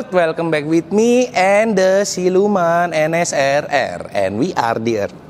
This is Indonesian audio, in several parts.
welcome back with me and the Siluman NSRR, and we are the Earth.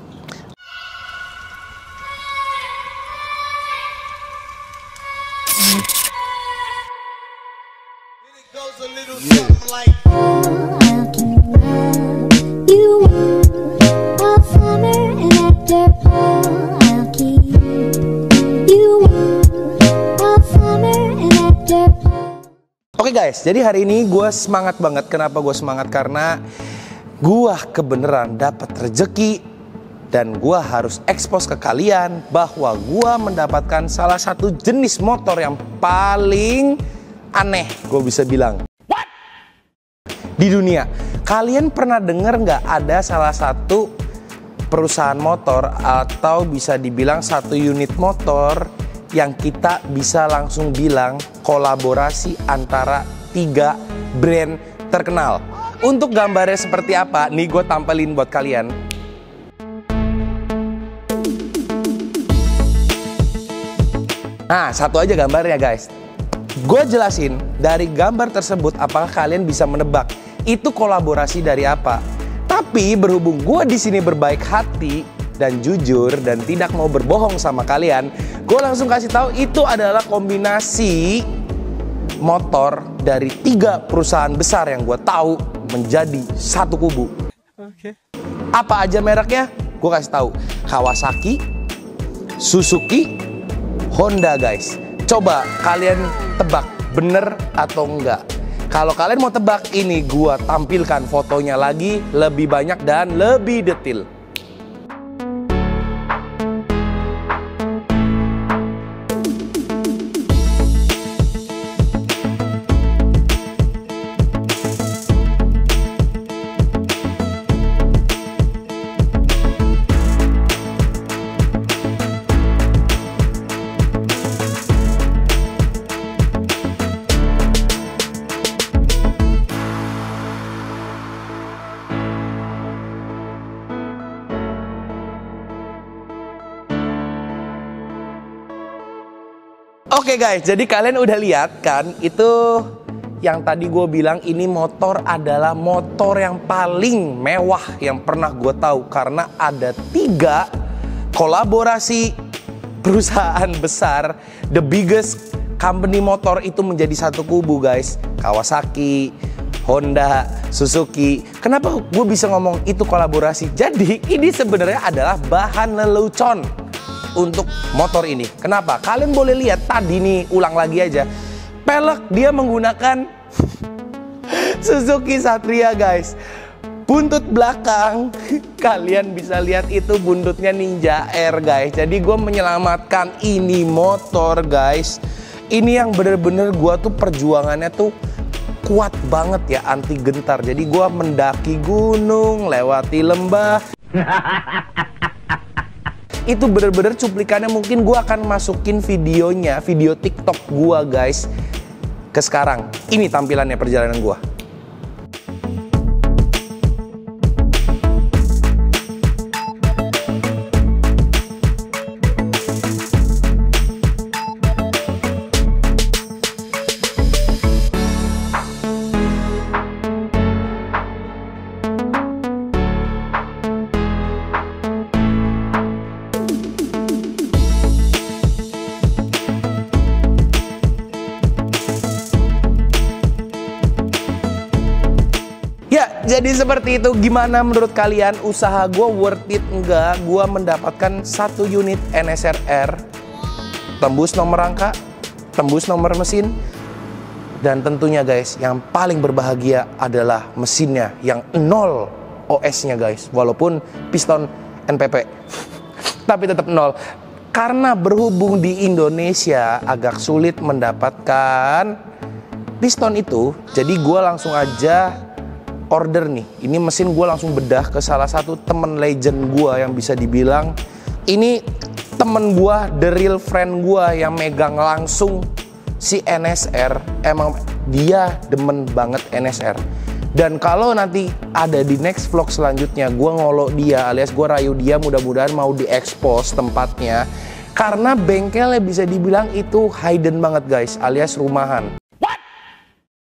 Oke guys, jadi hari ini gue semangat banget. Kenapa gue semangat? Karena gue kebenaran dapat rezeki. Dan gue harus expose ke kalian bahwa gue mendapatkan salah satu jenis motor yang paling aneh, gue bisa bilang. What? Di dunia. Kalian pernah dengar nggak ada salah satu perusahaan motor atau bisa dibilang satu unit motor yang kita bisa langsung bilang kolaborasi antara 3 brand terkenal? Untuk gambarnya seperti apa, nih gue tampilin buat kalian. Nah, satu aja gambarnya guys. Gue jelasin dari gambar tersebut apakah kalian bisa menebak itu kolaborasi dari apa. Tapi berhubung gue di sini berbaik hati dan jujur dan tidak mau berbohong sama kalian, gue langsung kasih tahu itu adalah kombinasi motor dari 3 perusahaan besar yang gue tahu menjadi satu kubu. Oke. Apa aja mereknya? Gue kasih tahu. Kawasaki, Suzuki, Honda guys. Coba kalian tebak bener atau enggak. Kalau kalian mau tebak, ini gua tampilkan fotonya lagi lebih banyak dan lebih detail. Oke guys, jadi kalian udah lihat kan, itu yang tadi gue bilang ini motor adalah motor yang paling mewah yang pernah gue tahu. Karena ada 3 kolaborasi perusahaan besar, the biggest company motor itu menjadi satu kubu guys. Kawasaki, Honda, Suzuki. Kenapa gue bisa ngomong itu kolaborasi? Jadi ini sebenarnya adalah bahan lelucon untuk motor ini. Kenapa? Kalian boleh lihat tadi nih, ulang lagi aja. Pelek dia menggunakan Suzuki Satria guys. Buntut belakang kalian bisa lihat itu buntutnya Ninja Air guys. Jadi gue menyelamatkan ini motor guys. Ini yang bener-bener gue tuh perjuangannya tuh kuat banget ya, anti gentar. Jadi gue mendaki gunung, lewati lembah. Itu bener-bener cuplikannya, mungkin gue akan masukin videonya, video TikTok gue guys, ke sekarang. Ini tampilannya perjalanan gue. Jadi seperti itu. Gimana menurut kalian? Usaha gue worth it enggak? Gue mendapatkan 1 unit NSRR, tembus nomor rangka, tembus nomor mesin, dan tentunya guys yang paling berbahagia adalah mesinnya yang 0 OS-nya guys. Walaupun piston NPP tapi tetap 0. Karena berhubung di Indonesia agak sulit mendapatkan piston itu, jadi gue langsung aja order nih. Ini mesin gue langsung bedah ke salah satu temen legend gue yang bisa dibilang ini temen gue, the real friend gue yang megang langsung si NSR. Emang dia demen banget NSR. Dan kalau nanti ada di next vlog selanjutnya, gue ngolok dia alias gue rayu dia, mudah-mudahan mau diekspos tempatnya. Karena bengkelnya bisa dibilang itu hidden banget guys, alias rumahan.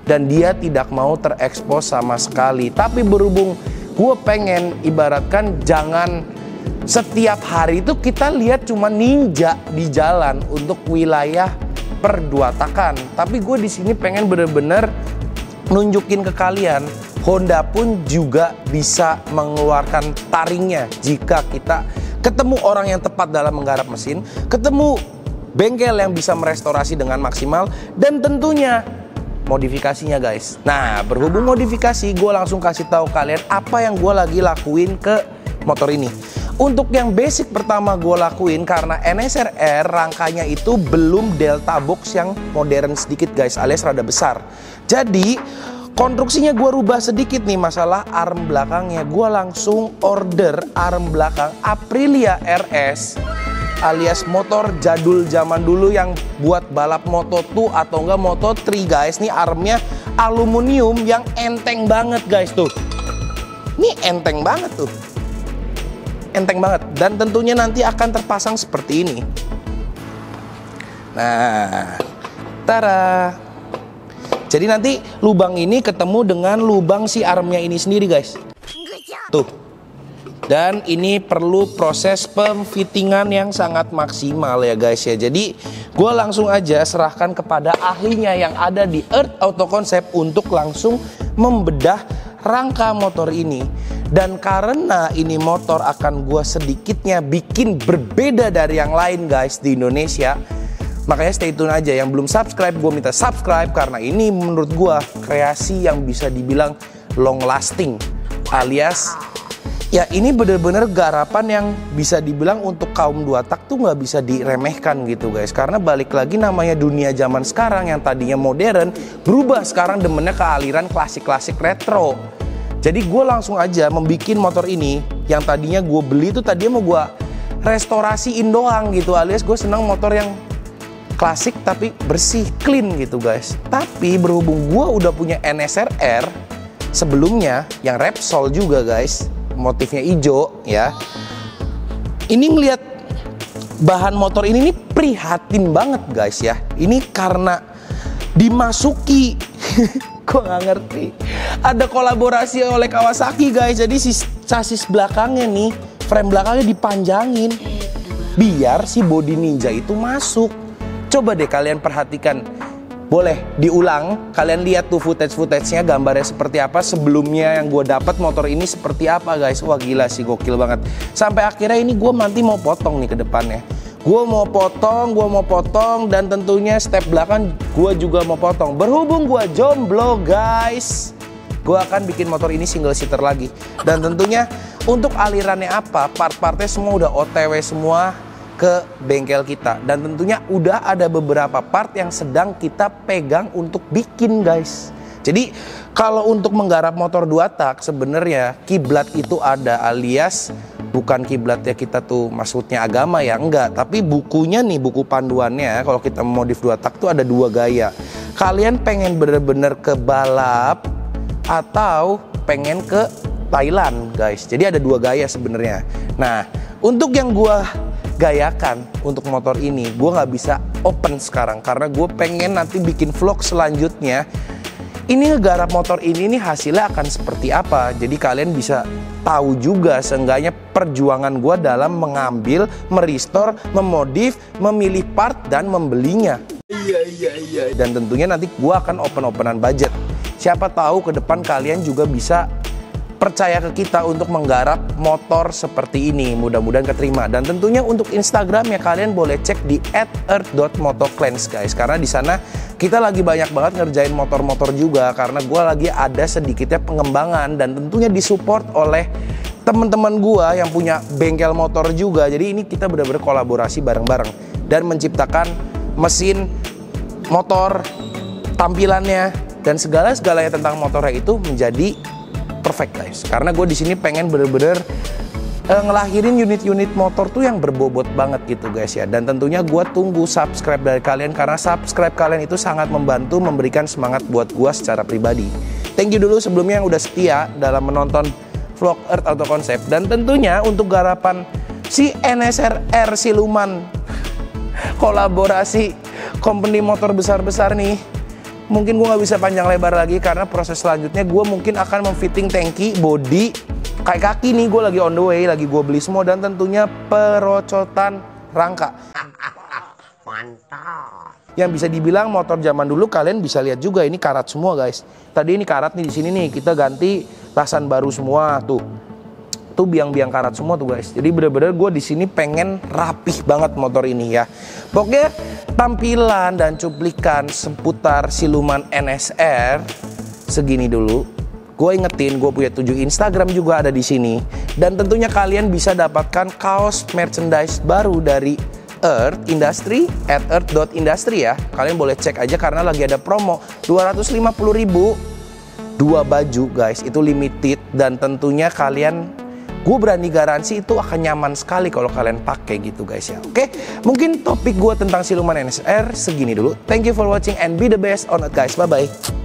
dan dia tidak mau terekspos sama sekali. Tapi berhubung gue pengen ibaratkan jangan setiap hari itu kita lihat cuma ninja di jalan untuk wilayah per 2 takan. Tapi gue di sini pengen bener-bener nunjukin ke kalian, Honda pun juga bisa mengeluarkan taringnya jika kita ketemu orang yang tepat dalam menggarap mesin, ketemu bengkel yang bisa merestorasi dengan maksimal, dan tentunya modifikasinya guys. Nah, berhubung modifikasi, gue langsung kasih tahu kalian apa yang gue lagi lakuin ke motor ini. Untuk yang basic pertama gue lakuin, karena NSR R rangkanya itu belum Delta Box yang modern sedikit guys, alias rada besar. Jadi konstruksinya gue rubah sedikit nih, masalah arm belakangnya. Gue langsung order arm belakang Aprilia RS, alias motor jadul zaman dulu yang buat balap Moto2 atau enggak Moto3 guys. Nih armnya aluminium yang enteng banget guys tuh. Ini enteng banget tuh. Enteng banget, dan tentunya nanti akan terpasang seperti ini. Nah, tara. Jadi nanti lubang ini ketemu dengan lubang si armnya ini sendiri guys. Tuh. Dan ini perlu proses pemfittingan yang sangat maksimal ya guys ya. Jadi gue langsung aja serahkan kepada ahlinya yang ada di Earth Auto Concept untuk langsung membedah rangka motor ini. Dan karena ini motor akan gue sedikitnya bikin berbeda dari yang lain guys di Indonesia, makanya stay tune aja. Yang belum subscribe, gue minta subscribe, karena ini menurut gue kreasi yang bisa dibilang long lasting, alias ya ini bener-bener garapan yang bisa dibilang untuk kaum 2 tak tuh nggak bisa diremehkan gitu guys. Karena balik lagi, namanya dunia zaman sekarang yang tadinya modern berubah sekarang demennya ke aliran klasik-klasik retro. Jadi gue langsung aja membuat motor ini yang tadinya gue beli itu tadinya mau gue restorasiin doang gitu, alias gue senang motor yang klasik tapi bersih, clean gitu guys. Tapi berhubung gue udah punya NSR R sebelumnya yang Repsol juga guys, motifnya hijau ya. Ini ngeliat bahan motor ini nih prihatin banget guys ya. Ini karena dimasuki gue nggak ngerti, ada kolaborasi oleh Kawasaki guys. Jadi si sasis belakangnya nih, frame belakangnya dipanjangin biar si body Ninja itu masuk. Coba deh kalian perhatikan, boleh diulang, kalian lihat tuh footage-nya, gambarnya seperti apa. Sebelumnya yang gue dapat motor ini seperti apa guys. Wah gila sih, gokil banget. Sampai akhirnya ini gue nanti mau potong nih ke depannya. Gue mau potong, dan tentunya step belakang gue juga mau potong. Berhubung gue jomblo guys, gue akan bikin motor ini single seater lagi. Dan tentunya untuk alirannya apa, part-partnya semua udah OTW semua ke bengkel kita. Dan tentunya udah ada beberapa part yang sedang kita pegang untuk bikin guys. Jadi kalau untuk menggarap motor 2 tak sebenarnya kiblat itu ada, alias bukan kiblat ya kita tuh maksudnya agama ya, enggak. Tapi bukunya nih, buku panduannya kalau kita modif 2 tak tuh ada 2 gaya. Kalian pengen bener-bener ke balap atau pengen ke Thailand guys. Jadi ada 2 gaya sebenarnya. Nah untuk yang gua gayakan untuk motor ini, gua nggak bisa open sekarang karena gue pengen nanti bikin vlog selanjutnya. Ini ngegarap motor ini nih hasilnya akan seperti apa. Jadi kalian bisa tahu juga seenggaknya perjuangan gue dalam mengambil, merestore, memodif, memilih part, dan membelinya. Iya. Dan tentunya nanti gue akan open-openan budget. Siapa tahu ke depan kalian juga bisa percaya ke kita untuk menggarap motor seperti ini. Mudah-mudahan keterima. Dan tentunya untuk Instagramnya kalian boleh cek di @earth.motoclans guys. Karena di sana kita lagi banyak banget ngerjain motor-motor juga. Karena gue lagi ada sedikitnya pengembangan dan tentunya disupport oleh teman-teman gue yang punya bengkel motor juga. Jadi ini kita benar-benar kolaborasi bareng-bareng dan menciptakan mesin, motor, tampilannya, dan segala-segalanya tentang motornya itu menjadi perfect guys. Karena gue di sini pengen bener-bener ngelahirin unit-unit motor tuh yang berbobot banget gitu guys ya. Dan tentunya gue tunggu subscribe dari kalian, karena subscribe kalian itu sangat membantu, memberikan semangat buat gue secara pribadi. Thank you dulu sebelumnya yang udah setia dalam menonton vlog Earth Auto Concept. Dan tentunya untuk garapan si NSR R siluman, kolaborasi company motor besar-besar nih, Mungkin gue nggak bisa panjang lebar lagi karena proses selanjutnya gue mungkin akan memfitting tangki, body, kayak kaki nih gue lagi on the way, lagi gue beli semua, dan tentunya perocotan rangka. Mantap. Yang bisa dibilang motor zaman dulu, kalian bisa lihat juga ini karat semua guys. Tadi ini karat nih, di sini nih kita ganti lasan baru semua tuh. Tuh biang-biang karat semua tuh guys. Jadi bener-bener gue di sini pengen rapih banget motor ini ya. Pokoknya tampilan dan cuplikan seputar siluman NSR segini dulu. Gue ingetin, gue punya 7 Instagram juga ada di sini. Dan tentunya kalian bisa dapatkan kaos merchandise baru dari Earth Industry @earth.industry ya. Kalian boleh cek aja karena lagi ada promo 250.000 2 baju guys. Itu limited dan tentunya kalian, gue berani garansi itu akan nyaman sekali kalau kalian pakai gitu guys ya. Oke, mungkin topik gue tentang siluman NSR segini dulu. Thank you for watching and be the best on it guys. Bye bye.